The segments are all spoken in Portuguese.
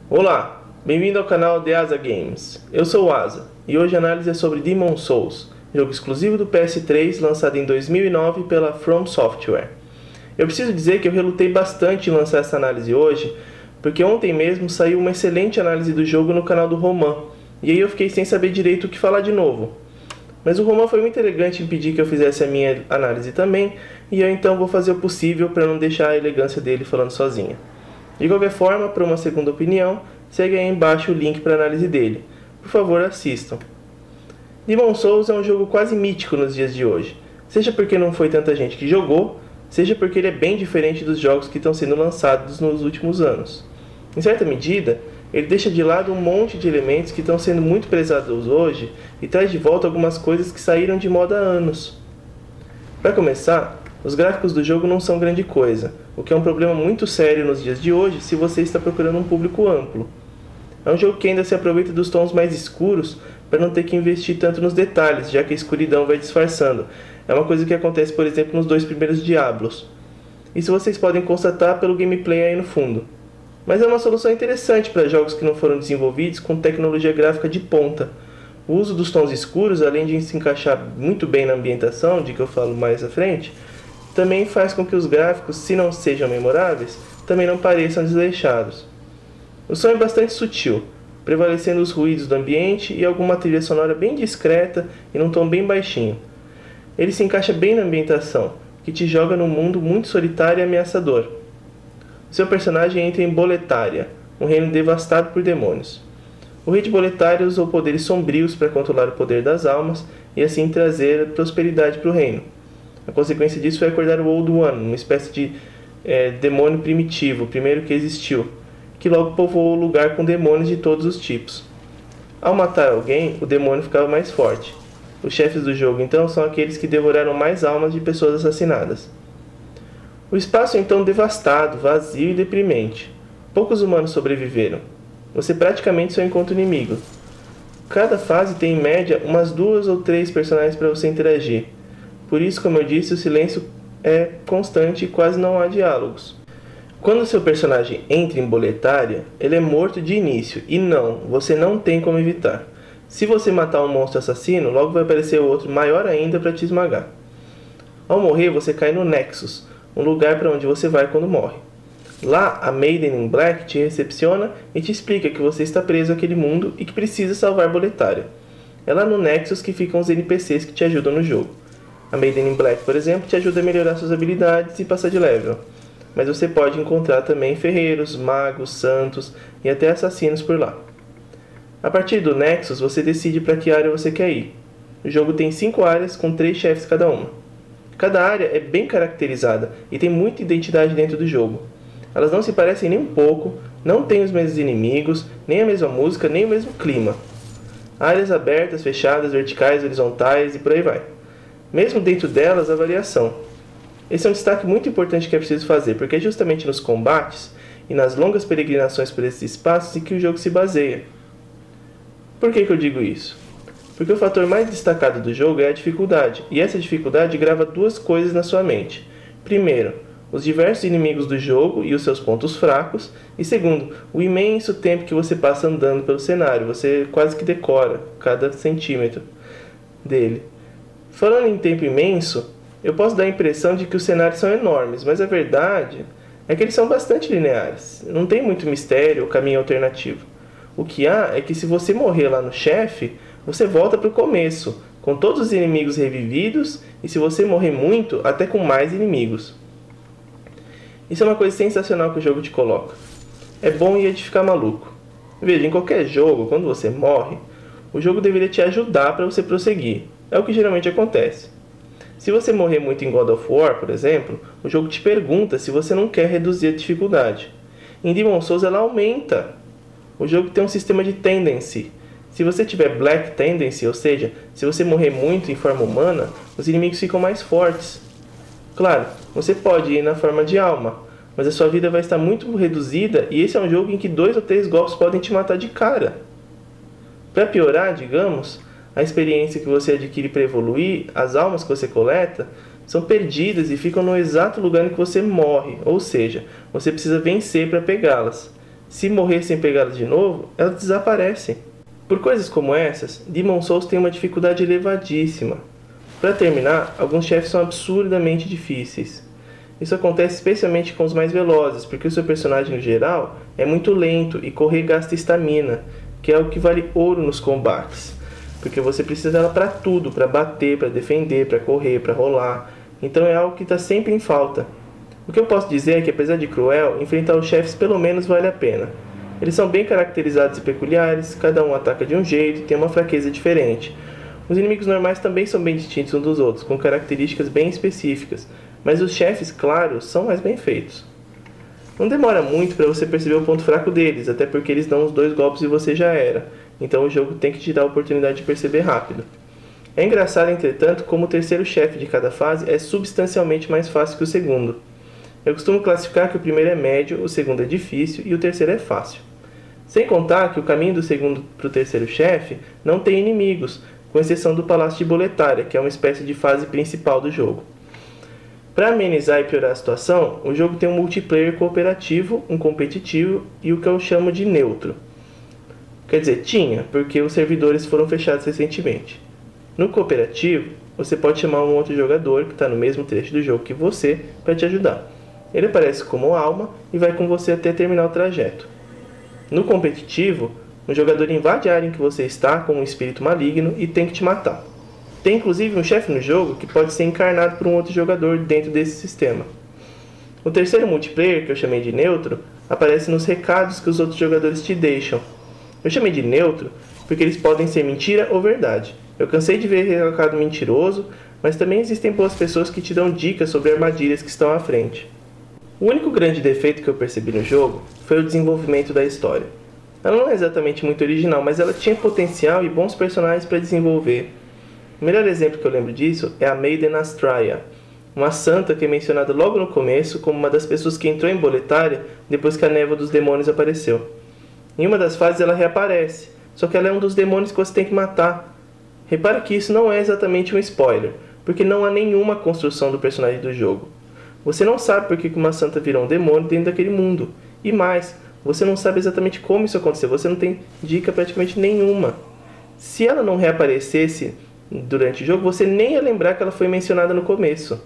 Olá, bem-vindo ao canal The Asa Games. Eu sou o Asa e hoje a análise é sobre Demon's Souls, jogo exclusivo do PS3 lançado em 2009 pela From Software. Eu preciso dizer que eu relutei bastante em lançar essa análise hoje, porque ontem mesmo saiu uma excelente análise do jogo no canal do Roman, e aí eu fiquei sem saber direito o que falar de novo. Mas o Roman foi muito elegante em pedir que eu fizesse a minha análise também, e eu então vou fazer o possível para não deixar a elegância dele falando sozinha. De qualquer forma, para uma segunda opinião, segue aí embaixo o link para a análise dele. Por favor, assistam. Demon's Souls é um jogo quase mítico nos dias de hoje, seja porque não foi tanta gente que jogou, seja porque ele é bem diferente dos jogos que estão sendo lançados nos últimos anos. Em certa medida, ele deixa de lado um monte de elementos que estão sendo muito prezados hoje e traz de volta algumas coisas que saíram de moda há anos. Para começar, os gráficos do jogo não são grande coisa, o que é um problema muito sério nos dias de hoje se você está procurando um público amplo. É um jogo que ainda se aproveita dos tons mais escuros para não ter que investir tanto nos detalhes, já que a escuridão vai disfarçando. É uma coisa que acontece, por exemplo, nos dois primeiros Diablos. Isso vocês podem constatar pelo gameplay aí no fundo. Mas é uma solução interessante para jogos que não foram desenvolvidos com tecnologia gráfica de ponta. O uso dos tons escuros, além de se encaixar muito bem na ambientação, de que eu falo mais à frente, também faz com que os gráficos, se não sejam memoráveis, também não pareçam desleixados. O som é bastante sutil, prevalecendo os ruídos do ambiente e alguma trilha sonora bem discreta e num tom bem baixinho. Ele se encaixa bem na ambientação, que te joga num mundo muito solitário e ameaçador. Seu personagem entra em Boletaria, um reino devastado por demônios. O rei de Boletaria usou poderes sombrios para controlar o poder das almas e assim trazer prosperidade para o reino. A consequência disso foi acordar o Old One, uma espécie de demônio primitivo, o primeiro que existiu, que logo povoou o lugar com demônios de todos os tipos. Ao matar alguém, o demônio ficava mais forte. Os chefes do jogo, então, são aqueles que devoraram mais almas de pessoas assassinadas. O espaço é então devastado, vazio e deprimente. Poucos humanos sobreviveram. Você praticamente só encontra o inimigo. Cada fase tem, em média, umas 2 ou 3 personagens para você interagir. Por isso, como eu disse, o silêncio é constante e quase não há diálogos. Quando seu personagem entra em Boletaria, ele é morto de início, e não, você não tem como evitar. Se você matar um monstro assassino, logo vai aparecer outro maior ainda para te esmagar. Ao morrer, você cai no Nexus, um lugar para onde você vai quando morre. Lá, a Maiden in Black te recepciona e te explica que você está preso àquele mundo e que precisa salvar Boletaria. É lá no Nexus que ficam os NPCs que te ajudam no jogo. A Maiden in Black, por exemplo, te ajuda a melhorar suas habilidades e passar de level. Mas você pode encontrar também ferreiros, magos, santos e até assassinos por lá. A partir do Nexus, você decide para que área você quer ir. O jogo tem 5 áreas com 3 chefes cada uma. Cada área é bem caracterizada e tem muita identidade dentro do jogo. Elas não se parecem nem um pouco, não têm os mesmos inimigos, nem a mesma música, nem o mesmo clima. Áreas abertas, fechadas, verticais, horizontais e por aí vai. Mesmo dentro delas, a variação. Esse é um destaque muito importante que é preciso fazer, porque é justamente nos combates e nas longas peregrinações por esses espaços em que o jogo se baseia. Por que eu digo isso? Porque o fator mais destacado do jogo é a dificuldade, e essa dificuldade grava 2 coisas na sua mente. Primeiro, os diversos inimigos do jogo e os seus pontos fracos, e segundo, o imenso tempo que você passa andando pelo cenário, você quase que decora cada centímetro dele. Falando em tempo imenso, eu posso dar a impressão de que os cenários são enormes, mas a verdade é que eles são bastante lineares. Não tem muito mistério ou caminho alternativo. O que há é que se você morrer lá no chefe, você volta para o começo, com todos os inimigos revividos e se você morrer muito, até com mais inimigos. Isso é uma coisa sensacional que o jogo te coloca. É bom e é de ficar maluco. Veja, em qualquer jogo, quando você morre, o jogo deveria te ajudar para você prosseguir. É o que geralmente acontece. Se você morrer muito em God of War, por exemplo, o jogo te pergunta se você não quer reduzir a dificuldade. Em Demon's Souls ela aumenta. O jogo tem um sistema de tendency. Se você tiver Black Tendency, ou seja, se você morrer muito em forma humana, os inimigos ficam mais fortes. Claro, você pode ir na forma de alma, mas a sua vida vai estar muito reduzida e esse é um jogo em que 2 ou 3 golpes podem te matar de cara. Para piorar, digamos, a experiência que você adquire para evoluir, as almas que você coleta, são perdidas e ficam no exato lugar em que você morre, ou seja, você precisa vencer para pegá-las. Se morrer sem pegá-las de novo, elas desaparecem. Por coisas como essas, Demon's Souls tem uma dificuldade elevadíssima. Para terminar, alguns chefes são absurdamente difíceis. Isso acontece especialmente com os mais velozes, porque o seu personagem no geral é muito lento e correr gasta estamina, que é o que vale ouro nos combates. Porque você precisa dela para tudo, para bater, para defender, para correr, para rolar. Então é algo que está sempre em falta. O que eu posso dizer é que, apesar de cruel, enfrentar os chefes pelo menos vale a pena. Eles são bem caracterizados e peculiares, cada um ataca de um jeito e tem uma fraqueza diferente. Os inimigos normais também são bem distintos uns dos outros, com características bem específicas, mas os chefes, claro, são mais bem feitos. Não demora muito para você perceber o ponto fraco deles, até porque eles dão uns 2 golpes e você já era, então o jogo tem que te dar a oportunidade de perceber rápido. É engraçado, entretanto, como o terceiro chefe de cada fase é substancialmente mais fácil que o segundo. Eu costumo classificar que o primeiro é médio, o segundo é difícil e o terceiro é fácil. Sem contar que o caminho do segundo para o terceiro chefe não tem inimigos, com exceção do Palácio de Boletária, que é uma espécie de fase principal do jogo. Para amenizar e piorar a situação, o jogo tem um multiplayer cooperativo, um competitivo e o que eu chamo de neutro. Quer dizer, tinha, porque os servidores foram fechados recentemente. No cooperativo, você pode chamar um outro jogador que está no mesmo trecho do jogo que você para te ajudar. Ele aparece como alma e vai com você até terminar o trajeto. No competitivo, um jogador invade a área em que você está com um espírito maligno e tem que te matar. Tem inclusive um chefe no jogo que pode ser encarnado por um outro jogador dentro desse sistema. O terceiro multiplayer, que eu chamei de neutro, aparece nos recados que os outros jogadores te deixam. Eu chamei de neutro porque eles podem ser mentira ou verdade. Eu cansei de ver recado mentiroso, mas também existem boas pessoas que te dão dicas sobre armadilhas que estão à frente. O único grande defeito que eu percebi no jogo foi o desenvolvimento da história. Ela não é exatamente muito original, mas ela tinha potencial e bons personagens para desenvolver. O melhor exemplo que eu lembro disso é a Maiden Astraea, uma santa que é mencionada logo no começo como uma das pessoas que entrou em Boletária depois que a névoa dos demônios apareceu. Em uma das fases ela reaparece, só que ela é um dos demônios que você tem que matar. Repara que isso não é exatamente um spoiler, porque não há nenhuma construção do personagem do jogo. Você não sabe por que uma santa virou um demônio dentro daquele mundo. E mais, você não sabe exatamente como isso aconteceu, você não tem dica praticamente nenhuma. Se ela não reaparecesse durante o jogo, você nem ia lembrar que ela foi mencionada no começo.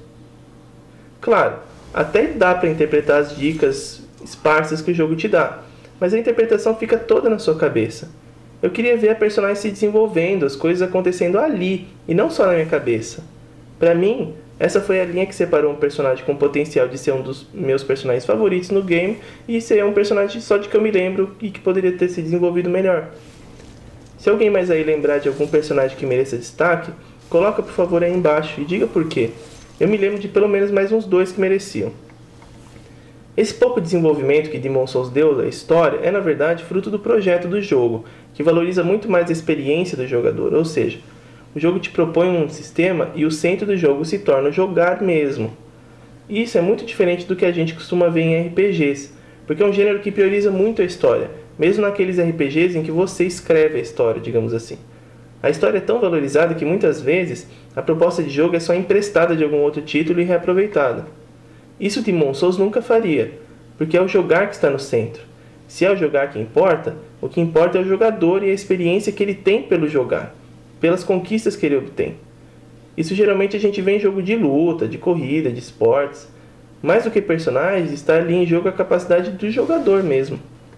Claro, até dá para interpretar as dicas esparsas que o jogo te dá, mas a interpretação fica toda na sua cabeça. Eu queria ver a personagem se desenvolvendo, as coisas acontecendo ali, e não só na minha cabeça. Para mim, essa foi a linha que separou um personagem com potencial de ser um dos meus personagens favoritos no game e ser um personagem só de que eu me lembro e que poderia ter se desenvolvido melhor. Se alguém mais aí lembrar de algum personagem que mereça destaque, coloca por favor aí embaixo e diga por quê. Eu me lembro de pelo menos mais uns 2 que mereciam. Esse pouco desenvolvimento que Demon's Souls deu à história é na verdade fruto do projeto do jogo, que valoriza muito mais a experiência do jogador, ou seja, o jogo te propõe um sistema e o centro do jogo se torna jogar mesmo. Isso é muito diferente do que a gente costuma ver em RPGs, porque é um gênero que prioriza muito a história, mesmo naqueles RPGs em que você escreve a história, digamos assim. A história é tão valorizada que muitas vezes a proposta de jogo é só emprestada de algum outro título e reaproveitada. Isso Demon's Souls nunca faria, porque é o jogar que está no centro. Se é o jogar que importa, o que importa é o jogador e a experiência que ele tem pelo jogar, pelas conquistas que ele obtém. Isso geralmente a gente vê em jogo de luta, de corrida, de esportes. Mais do que personagens, está ali em jogo a capacidade do jogador mesmo.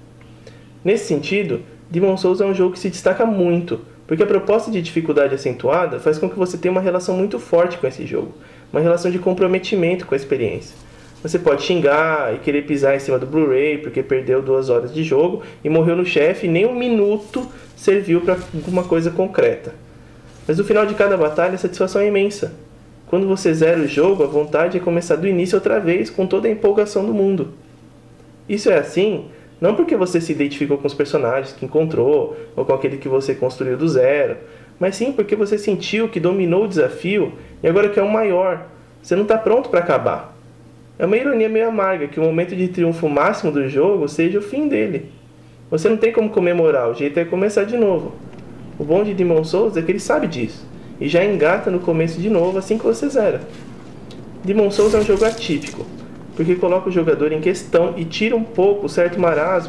Nesse sentido, Demon's Souls é um jogo que se destaca muito, porque a proposta de dificuldade acentuada faz com que você tenha uma relação muito forte com esse jogo, uma relação de comprometimento com a experiência. Você pode xingar e querer pisar em cima do Blu-ray porque perdeu 2 horas de jogo e morreu no chefe e nem 1 minuto serviu para alguma coisa concreta. Mas no final de cada batalha a satisfação é imensa. Quando você zera o jogo, a vontade é começar do início outra vez com toda a empolgação do mundo. Isso é assim não porque você se identificou com os personagens que encontrou ou com aquele que você construiu do zero, mas sim porque você sentiu que dominou o desafio e agora quer um maior. Você não está pronto para acabar. É uma ironia meio amarga que o momento de triunfo máximo do jogo seja o fim dele. Você não tem como comemorar, o jeito é começar de novo. O bom de Demon's Souls é que ele sabe disso, e já engata no começo de novo assim que você zera. Demon's Souls é um jogo atípico, porque coloca o jogador em questão e tira um pouco o certo marasmo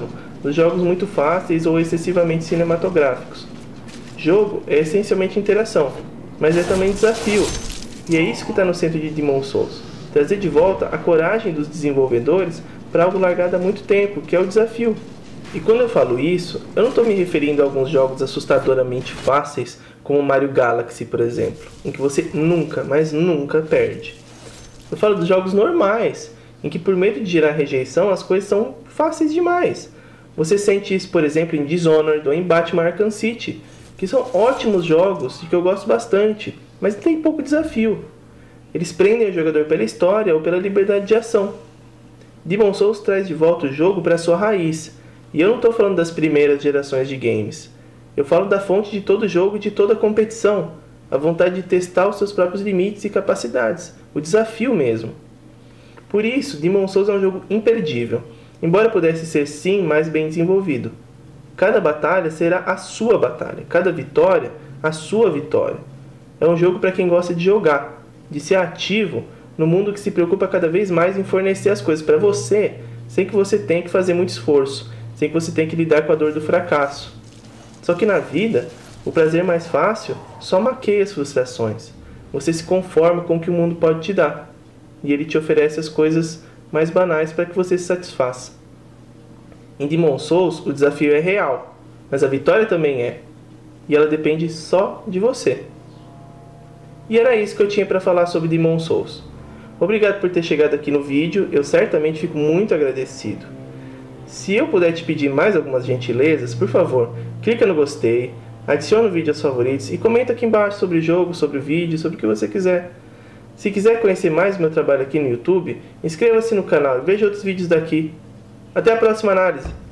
dos jogos muito fáceis ou excessivamente cinematográficos. Jogo é essencialmente interação, mas é também desafio, e é isso que está no centro de Demon's Souls. Trazer de volta a coragem dos desenvolvedores para algo largado há muito tempo, que é o desafio. E quando eu falo isso, eu não estou me referindo a alguns jogos assustadoramente fáceis, como Mario Galaxy, por exemplo, em que você nunca, mas nunca perde. Eu falo dos jogos normais, em que por medo de gerar rejeição, as coisas são fáceis demais. Você sente isso, por exemplo, em Dishonored ou em Batman Arkham City, que são ótimos jogos e que eu gosto bastante, mas tem pouco desafio. Eles prendem o jogador pela história ou pela liberdade de ação. Demon's Souls traz de volta o jogo para sua raiz, e eu não estou falando das primeiras gerações de games. Eu falo da fonte de todo jogo e de toda competição, a vontade de testar os seus próprios limites e capacidades, o desafio mesmo. Por isso, Demon's Souls é um jogo imperdível, embora pudesse ser sim mais bem desenvolvido. Cada batalha será a sua batalha, cada vitória a sua vitória. É um jogo para quem gosta de jogar, de ser ativo no mundo que se preocupa cada vez mais em fornecer as coisas para você, sem que você tenha que fazer muito esforço, sem que você tenha que lidar com a dor do fracasso. Só que na vida, o prazer mais fácil só maqueia as frustrações. Você se conforma com o que o mundo pode te dar, e ele te oferece as coisas mais banais para que você se satisfaça. Em Demon's Souls, o desafio é real, mas a vitória também é, e ela depende só de você. E era isso que eu tinha para falar sobre Demon's Souls. Obrigado por ter chegado aqui no vídeo, eu certamente fico muito agradecido. Se eu puder te pedir mais algumas gentilezas, por favor, clica no gostei, adiciona o vídeo aos favoritos e comenta aqui embaixo sobre o jogo, sobre o vídeo, sobre o que você quiser. Se quiser conhecer mais do meu trabalho aqui no YouTube, inscreva-se no canal e veja outros vídeos daqui. Até a próxima análise!